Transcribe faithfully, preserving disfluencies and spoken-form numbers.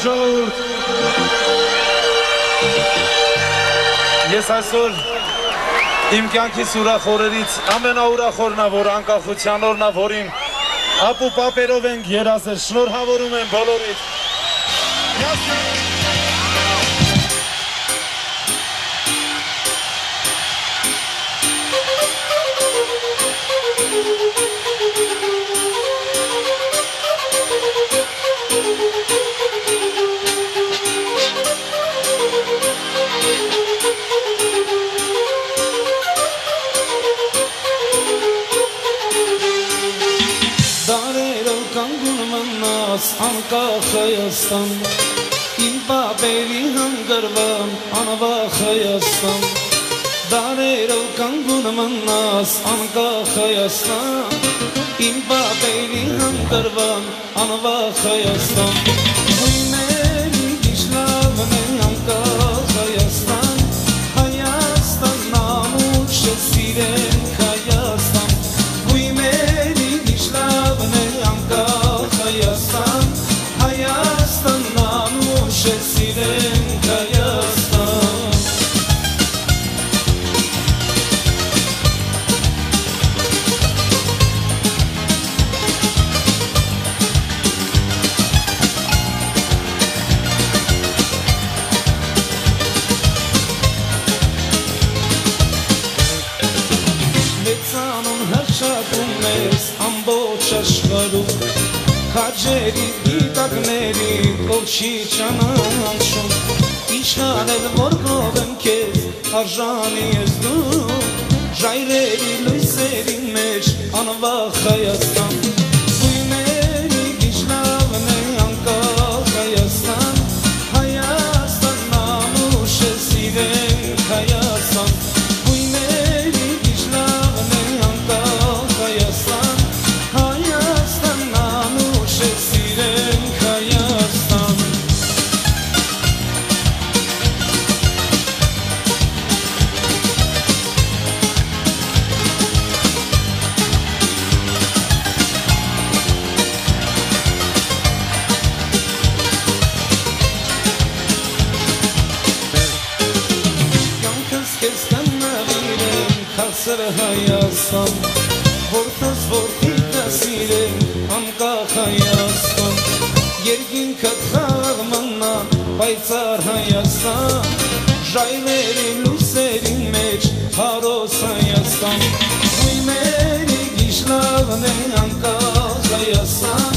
ժողովուրդ։ Ես այսօր իմ կյանքիս ուրախ օրերից ամենաուրախ օրն է, որ անկախության օրն է, որին ապու պապերով ենք երազել, շնորհավորում եմ բոլորիդ։ Անկախ Հայաստան, իմ պապերի հանգրվան անվախ Հայաստան, դարերով կանգուն մնաս անկախ Հայաստան, իմ պապերի հանգրվան անվախ Հայաստան, հույների գիշլավն է անկախ Հայաստան, Հայաստան ամուր շե սիրենք Հայաստան, հույների գիշլավն է անկախ Հայաստան, Հայաստան ամուր շե սիրենք Հայաստան։ Մեծանուն հրշակում ես ամբողջ աշխարհում, քաջերի դիտակների ով չի ճանաչում, ինչքան էլ որ գով եմ քեզ արժանի ես դու, ժայռերի լույսերի մեջ անվախ Հայաստան, հույների գիշլավն է անկախ Հայաստան, Հայաստան ամուր շե սիրենք Հայաստան, հույների գիշլավն է անկախ Հայաստան, Հայաստան ամուր շե սիրենք Հայաստան։ Կյանքս քեզ տնավիրեմ քասր Հայաստան, որտես որտիք սիրենք անկախ Հայաստան, երկինքդ խաղ մնա պայծառ Հայաստան, ժայռերի լույսերի մեջ հարոս Հայաստան, հույների գիշլավն է անկախ Հայաստան,